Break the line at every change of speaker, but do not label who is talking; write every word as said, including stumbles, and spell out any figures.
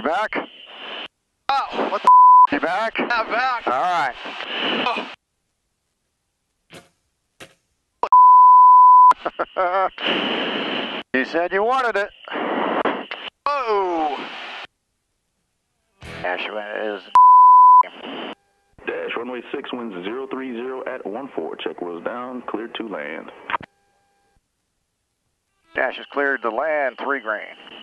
You back?
Oh, what the
You back?
f***? I'm back.
All right.
Oh.
You said you wanted it.
Oh.
Dash is.
Dash runway six, winds zero three zero at one four. Check wheels down, clear to land.
Dash is cleared to land, three grand.